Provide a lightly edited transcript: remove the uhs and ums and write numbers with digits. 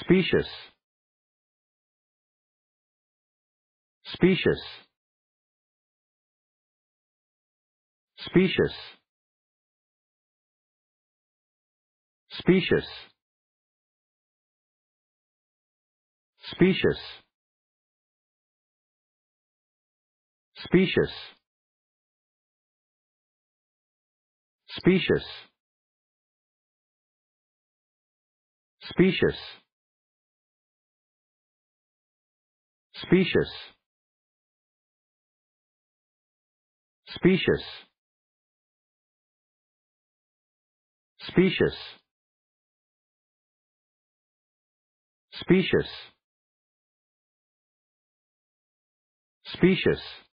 Specious. Specious. Specious. Specious. Specious. Specious. Specious. Specious. Specious. Specious. Specious. Specious. Specious.